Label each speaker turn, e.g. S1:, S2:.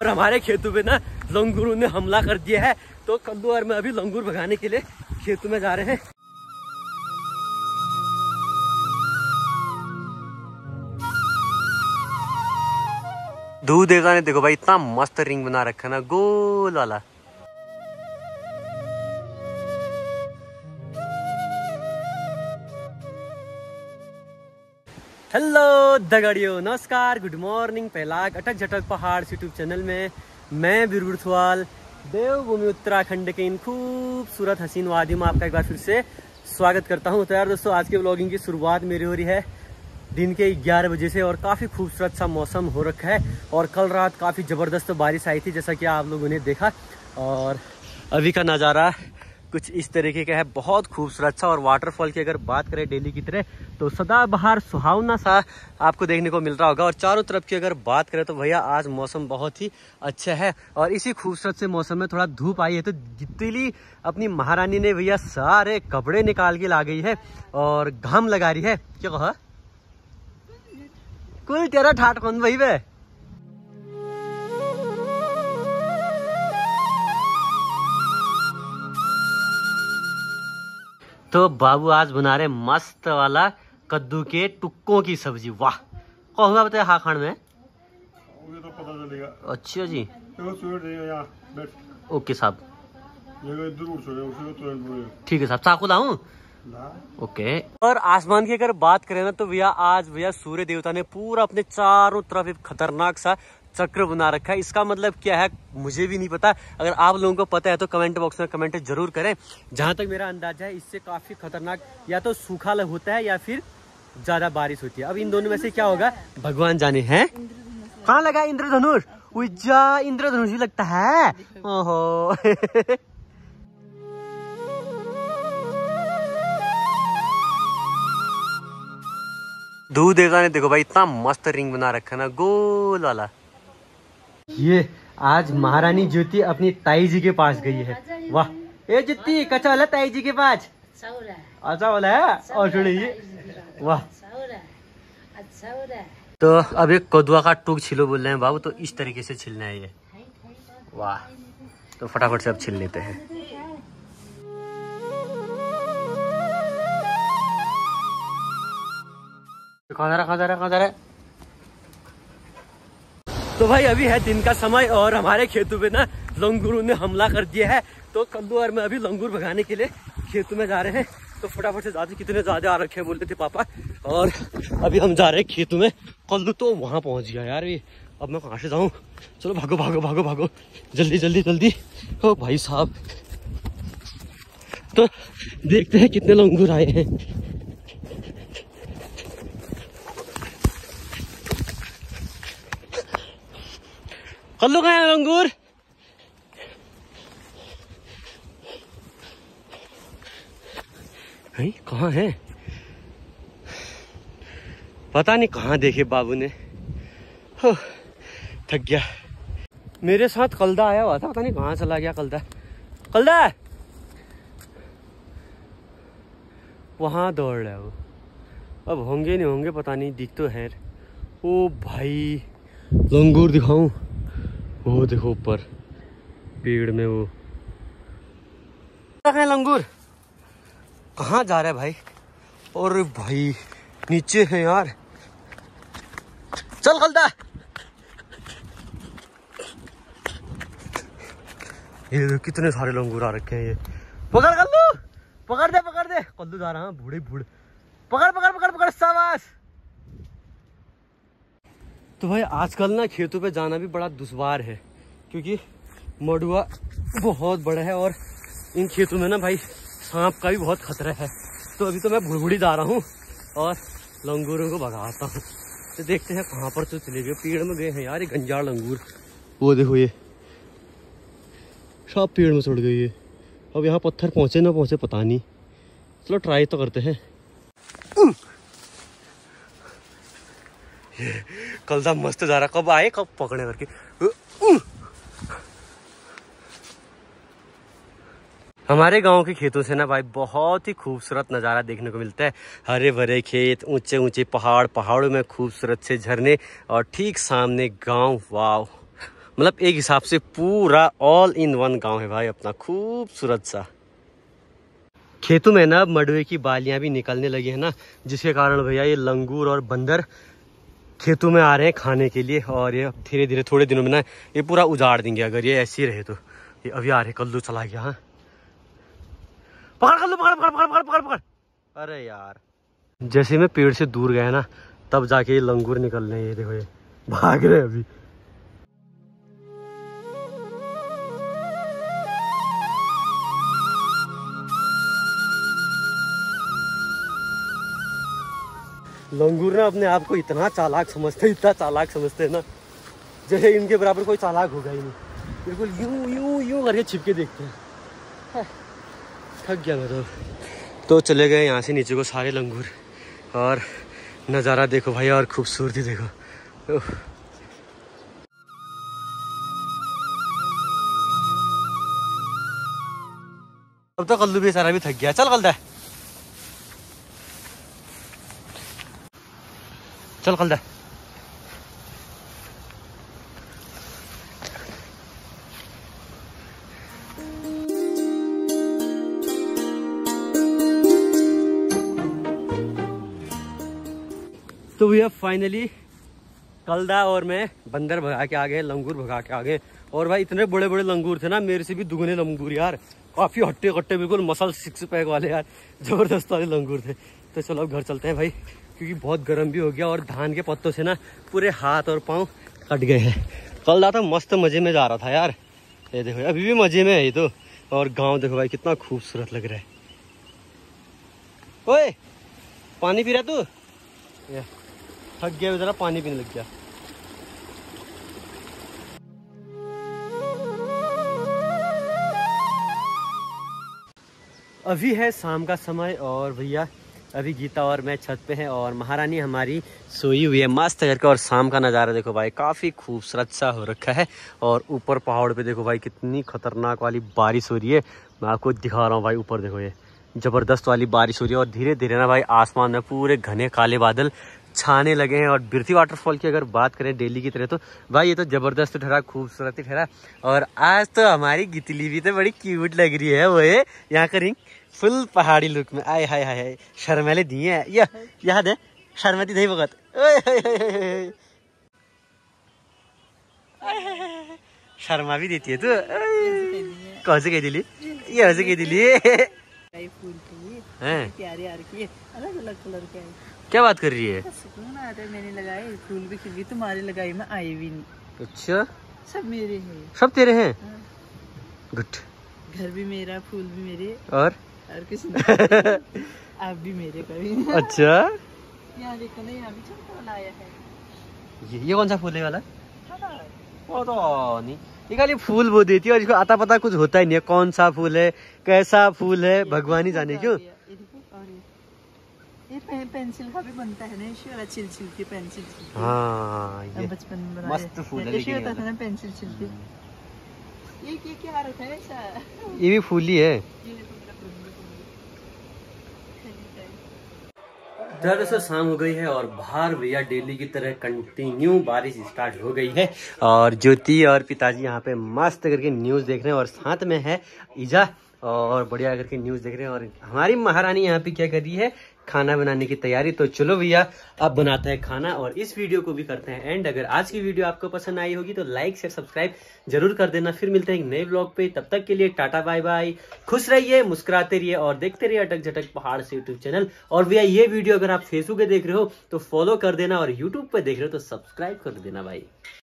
S1: और हमारे खेतों पे ना लंगूरों ने हमला कर दिया है, तो कल्लू और मैं अभी लंगूर भगाने के लिए खेतों में जा रहे हैं। दूध देवता ने देखो भाई इतना मस्त रिंग बना रखा ना, गोल वाला। हेलो दगड़ियों, नमस्कार, गुड मॉर्निंग। पहलाग अटक झटक पहाड़ यूट्यूब चैनल में मैं बिरगुड़थवाल देवभूमि उत्तराखंड के इन खूबसूरत हसीन वादियों में आपका एक बार फिर से स्वागत करता हूं। तो यार दोस्तों, आज के व्लॉगिंग की शुरुआत मेरी हो रही है दिन के 11 बजे से और काफ़ी खूबसूरत सा मौसम हो रखा है। और कल रात काफ़ी ज़बरदस्त बारिश आई थी, जैसा कि आप लोगों ने देखा। और अभी का नज़ारा कुछ इस तरीके का है, बहुत खूबसूरत सा। और वाटरफॉल की अगर बात करें डेली की तरह, तो सदाबहार सुहावना सा आपको देखने को मिल रहा होगा। और चारों तरफ की अगर बात करें तो भैया आज मौसम बहुत ही अच्छा है। और इसी खूबसूरत से मौसम में थोड़ा धूप आई है, तो गित्तिली अपनी महारानी ने भैया सारे कपड़े निकाल के ला गई है और घाम लगा रही है। क्या कहा? कुल तेरा ठाट कौन भाई वे। तो बाबू आज बना रहे मस्त वाला कद्दू के टुक्कों की सब्जी। वाह, कहूँगा बताया हाँ खान में तो पता चलेगा। अच्छा जी, ओके साहब, ठीक है साहब, चाकू लाऊं? ओके। और आसमान की अगर बात करें ना, तो भैया आज भैया सूर्य देवता ने पूरा अपने चारों तरफ एक खतरनाक सा चक्र बना रखा है। इसका मतलब क्या है मुझे भी नहीं पता, अगर आप लोगों को पता है तो कमेंट बॉक्स में कमेंट जरूर करें। जहां तक मेरा अंदाजा है, इससे काफी खतरनाक या तो सूखा होता है या फिर ज्यादा बारिश होती है। अब इन दोनों में से क्या होगा भगवान जाने। हैं कहाँ लगा इंद्रधनुष? उज्जा, इंद्रधनुष ही लगता है। ओहो दूध देवता ने देखो भाई इतना मस्त रिंग बना रखा ना, गोल वाला। ये आज महारानी ज्योति अपनी ताई जी के पास गई है। वाह, ए ज्योति कच्चा वाला ताई जी के पास अच्छा वाला है। और सुनिए, वाह। तो अब एक कदुआ का टूक छिलो बोल रहे हैं बाबू, तो इस तरीके से छिलना है ये। वाह, तो फटाफट से अब छिल लेते हैं। कहाँ जा रहा? तो भाई अभी है दिन का समय और हमारे खेतों पे ना लंगूरों ने हमला कर दिया है, तो कल्लू और मैं अभी लंगूर भगाने के लिए खेतों में जा रहे हैं। तो फटाफट से जाते, कितने ज्यादा आ रखे हैं बोलते थे पापा। और अभी हम जा रहे हैं खेतों में। कल्लू तो वहां पहुंच गया यार। ये अब मैं कहाँ से जाऊं? चलो भागो भागो भागो भागो, जल्दी जल्दी जल्दी। ओ भाई साहब, तो देखते हैं कितने लंगूर आए हैं। कल्लू कहाँ है लंगूर? कहाँ है? पता नहीं कहाँ देखे बाबू ने। थक गया। मेरे साथ कल्दा आया हुआ था, पता नहीं कहाँ चला गया कल्दा। कल्दा वहां दौड़ रहा है वो। अब होंगे नहीं होंगे पता नहीं, दिख तो है। ओ भाई, लंगूर दिखाऊं? वो देखो ऊपर पेड़ में वो है लंगूर। कहाँ जा रहा है भाई? और भाई नीचे है यार। चल कल्दा, ये कितने सारे लंगूर आ रखे हैं। ये पकड़ कल्लू, पकड़ दे पकड़ दे। कल्लू जा रहा है बूढ़े बूढ़े। पकड़ पकड़ पकड़ पकड़, शाबाश। तो भाई आजकल ना खेतों पे जाना भी बड़ा दुश्वार है, क्योंकि मडुआ बहुत बड़ा है और इन खेतों में ना भाई सांप का भी बहुत खतरा है। तो अभी तो मैं भुड़भुड़ी जा रहा हूँ और लंगूरों को भगाता हूँ। तो देखते हैं कहाँ पर तो चले गए। पेड़ में गए हैं यार ये गंजाड़ लंगूर। वो देखो ये सब पेड़ में चढ़ गई है। अब यहाँ पत्थर पहुँचे ना पहुँचे पता नहीं। चलो ट्राई तो करते हैं। कल्दा मस्त जा रहा, कब आए कब पकड़े करके। हमारे गांव के खेतों से ना भाई बहुत ही खूबसूरत नज़ारा देखने को मिलता है। हरे भरे खेत, ऊंचे ऊंचे पहाड़, पहाड़ों में खूबसूरत से झरने और ठीक सामने गांव। वाव, मतलब एक हिसाब से पूरा ऑल इन वन गांव है भाई अपना, खूबसूरत सा। खेतों में ना मडवे की बालियां भी निकलने लगी है ना, जिसके कारण भैया ये लंगूर और बंदर खेतों में आ रहे हैं खाने के लिए। और ये धीरे धीरे थोड़े दिनों में ना ये पूरा उजाड़ देंगे अगर ये ऐसे ही रहे तो। ये अभी आ रहे, कल्लू चला गया। हाँ पकड़ कल्लू, पकड़ पकड़ पकड़ पकड़ पकड़। अरे यार, जैसे मैं पेड़ से दूर गया ना तब जाके ये लंगूर निकल रहे हैं। ये देखो ये भाग रहे हैं अभी। लंगूर ना अपने आप को इतना चालाक समझते, इतना चालाक समझते हैं ना, जैसे इनके बराबर कोई चालाक होगा ही नहीं। बिल्कुल यूं यूं यूं करके छिपके देखते हैं। थक गया मैं तो चले गए यहाँ से नीचे को सारे लंगूर। और नज़ारा देखो भाई, और खूबसूरती देखो। अब तो कल्लू भी सारा भी थक गया। चल कल्दा, चल कल्दा। तो भैया फाइनली कल्दा और मैं बंदर भगा के आ गए, लंगूर भगा के आ गए। और भाई इतने बड़े बड़े लंगूर थे ना, मेरे से भी दुगने लंगूर यार, काफी हट्टे कट्टे, बिल्कुल मसल सिक्स पैक वाले यार, जबरदस्त वाले लंगूर थे। तो चलो अब घर चलते हैं भाई, क्योंकि बहुत गर्म भी हो गया और धान के पत्तों से ना पूरे हाथ और पाँव कट गए हैं। कल्दा तो मस्त मजे में जा रहा था यार। ये देखो अभी भी मजे में है ये तो। और गाँव देखो भाई कितना खूबसूरत लग रहा है। ओए पानी पी रहा तू? थक गया जरा, पानी पीने लग गया। अभी है शाम का समय और भैया अभी गीता और मैं छत पे हैं और महारानी हमारी सोई हुई है मस्त करके। और शाम का नज़ारा देखो भाई, काफ़ी खूबसूरत सा हो रखा है। और ऊपर पहाड़ पे देखो भाई कितनी खतरनाक वाली बारिश हो रही है। मैं आपको दिखा रहा हूँ भाई, ऊपर देखो ये ज़बरदस्त वाली बारिश हो रही है। और धीरे धीरे ना भाई आसमान में पूरे घने काले बादल छाने लगे हैं। और बिरथी वाटरफॉल की अगर बात करें डेली की तरह तो भाई ये तो ज़बरदस्त ठहरा, खूबसूरत ही ठहरा। और आज तो हमारी गितली भी तो बड़ी क्यूट लग रही है। वो है यहाँ का रिंग फुल पहाड़ी लुक में। आए हाय हाय, शर्मेले दिए हैं या याद है, शर्मती नहीं भगत। शर्मा भी देती है तू। कौन से कह दिली? ये ऐसे कह दिली है,
S2: प्यारे यार की अलग अलग कलर के।
S1: क्या बात कर रही है?
S2: सुकून आता है, मैंने लगाए फूल भी खिल गई, तुम्हारे लगाई मैं आई भी नहीं।
S1: अच्छा
S2: सब मेरे हैं।
S1: सब तेरे हैं? गुड।
S2: घर भी मेरा, फूल भी मेरे,
S1: और
S2: किसी आप भी मेरे कभी।
S1: अच्छा
S2: यहाँ देखो ना, यहाँ भी छोटा वाला आया है।
S1: ये कौन सा फूल है वाला? पता नहीं, ये खाली फूल वो देती है और इसको आता पता कुछ होता ही नहीं है, कौन सा फूल है कैसा फूल है भगवान ही जाने। क्यों
S2: ये पेंसिल का भी बनता है ना, इसी वाला छिल छिल के पेंसिल।
S1: हाँ ये
S2: बचपन में
S1: मस्त फूल है,
S2: लेकिन होता था ना पेंसिल छिल के। ये क्या रखा है ऐसा?
S1: ये भी फूल ही है। दरअसल शाम हो गई है और बाहर भैया डेली की तरह कंटिन्यू बारिश स्टार्ट हो गई है। और ज्योति और पिताजी यहाँ पे मस्त करके न्यूज़ देख रहे हैं और साथ में है ईजा और बढ़िया करके न्यूज़ देख रहे हैं। और हमारी महारानी यहाँ पे क्या कर रही है, खाना बनाने की तैयारी। तो चलो भैया अब बनाते हैं खाना और इस वीडियो को भी करते हैं एंड। अगर आज की वीडियो आपको पसंद आई होगी तो लाइक शेयर सब्सक्राइब जरूर कर देना। फिर मिलते हैं एक नए ब्लॉग पे, तब तक के लिए टाटा बाय बाय। खुश रहिए, मुस्कुराते रहिए और देखते रहिए अटक झटक पहाड़ से यूट्यूब चैनल। और भैया ये वीडियो अगर आप फेसबुक पे देख रहे हो तो फॉलो कर देना और यूट्यूब पे देख रहे हो तो सब्सक्राइब कर देना भाई।